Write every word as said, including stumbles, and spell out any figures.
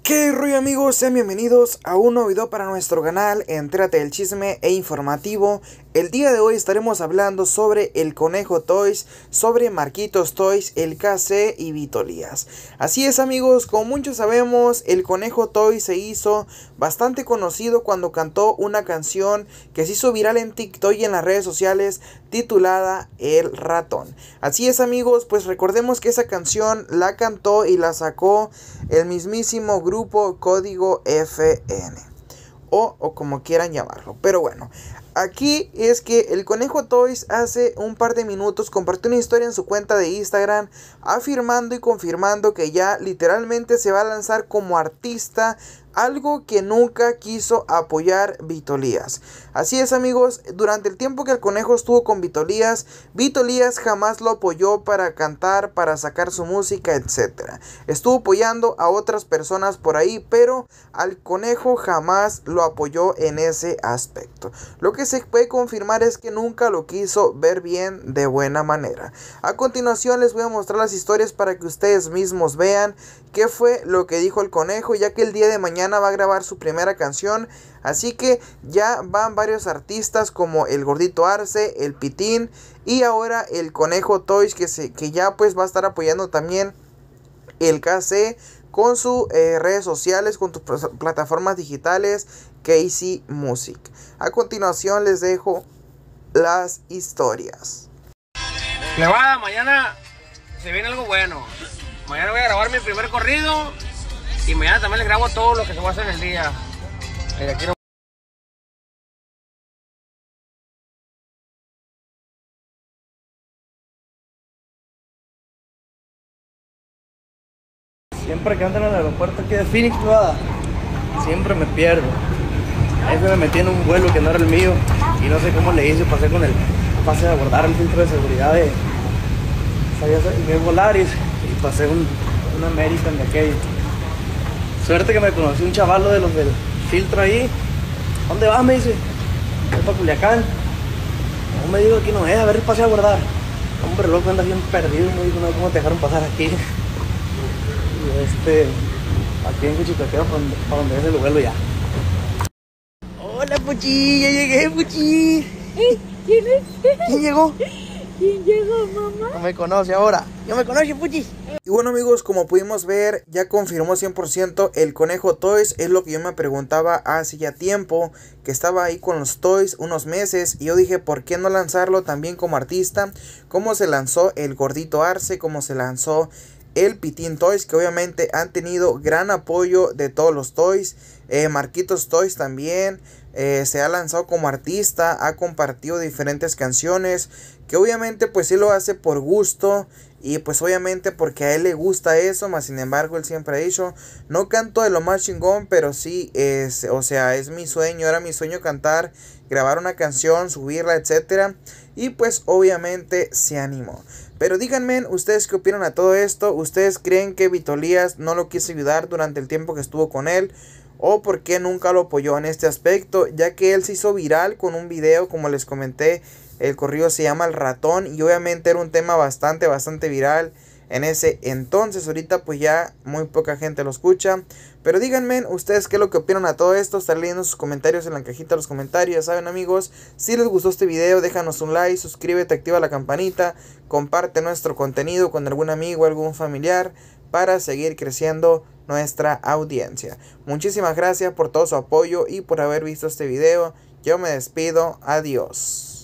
¿Qué rollo, amigos? Sean bienvenidos a un nuevo video para nuestro canal. Entérate del chisme e informativo. El día de hoy estaremos hablando sobre el Conejo Toys, sobre Marquitos Toys, el K C y Vito Elías. Así es, amigos, como muchos sabemos, el Conejo Toys se hizo bastante conocido cuando cantó una canción que se hizo viral en TikTok y en las redes sociales titulada El Ratón. Así es, amigos, pues recordemos que esa canción la cantó y la sacó el mismísimo grupo Código F N o, o como quieran llamarlo. Pero bueno, aquí es que el Conejo Toys hace un par de minutos compartió una historia en su cuenta de Instagram afirmando y confirmando que ya literalmente se va a lanzar como artista, algo que nunca quiso apoyar Vito Elías. Así es, amigos, durante el tiempo que el Conejo estuvo con Vito Elías, Vito Elías jamás lo apoyó para cantar, para sacar su música, etcétera. Estuvo apoyando a otras personas por ahí, pero al Conejo jamás lo apoyó en ese aspecto. Lo que se puede confirmar es que nunca lo quiso ver bien de buena manera. A continuación les voy a mostrar las historias para que ustedes mismos vean qué fue lo que dijo el Conejo, ya que el día de mañana va a grabar su primera canción. Así que ya van varios artistas como el Gordito Arce, el Pitín y ahora el Conejo Toys, que, se, que ya pues va a estar apoyando también el K C con sus eh, redes sociales, con sus plataformas digitales, K C Music. A continuación les dejo las historias. Plebada, mañana se viene algo bueno. Mañana voy a grabar mi primer corrido y mañana también les grabo todo lo que se va a hacer en el día. Mira, aquí no... Siempre que ando en el aeropuerto aquí de Phoenix, plebada, siempre me pierdo. Ahí me metí en un vuelo que no era el mío y no sé cómo le hice, pasé con el pase de abordar el filtro de seguridad de mi Volaris y pasé un, un American de aquello. Suerte que me conocí un chavalo de los del filtro ahí. ¿Dónde vas? Me dice. Voy para Culiacán. No, me digo, aquí no es, a ver el pase a abordar. Hombre, loco, andas bien perdido. Me dijo, no, ¿cómo te dejaron pasar aquí? Y este, aquí en Cuchicaqueo, para donde, para donde es el vuelo ya. Hola, Puchi, ya llegué, Puchi. ¿Quién es? ¿Quién llegó? ¿Quién llegó, mamá? No me conoce ahora. ¿Yo me conoce, Puchi? Y bueno, amigos, como pudimos ver, ya confirmó cien por ciento el Conejo Toys. Es lo que yo me preguntaba hace ya tiempo, que estaba ahí con los Toys unos meses. Y yo dije, ¿por qué no lanzarlo también como artista? Como se lanzó el Gordito Arce, como se lanzó el Pitín Toys, que obviamente han tenido gran apoyo de todos los Toys. eh, Marquitos Toys también eh, se ha lanzado como artista, ha compartido diferentes canciones, que obviamente pues sí lo hace por gusto y pues obviamente porque a él le gusta eso. Más sin embargo, él siempre ha dicho, no canto de lo más chingón, pero sí es, o sea, es mi sueño, era mi sueño cantar, grabar una canción, subirla, etcétera. Y pues obviamente se animó. Pero díganme, ¿ustedes qué opinan a todo esto? ¿Ustedes creen que Vito Elías no lo quiso ayudar durante el tiempo que estuvo con él? ¿O por qué nunca lo apoyó en este aspecto? Ya que él se hizo viral con un video, como les comenté, el corrido se llama El Ratón. Y obviamente era un tema bastante, bastante viral en ese entonces. Ahorita pues ya muy poca gente lo escucha. Pero díganme, ¿ustedes qué es lo que opinan a todo esto? Estaré leyendo sus comentarios en la cajita de los comentarios. Saben, amigos, si les gustó este video, déjanos un like, suscríbete, activa la campanita, comparte nuestro contenido con algún amigo, algún familiar, para seguir creciendo nuestra audiencia. Muchísimas gracias por todo su apoyo y por haber visto este video. Yo me despido. Adiós.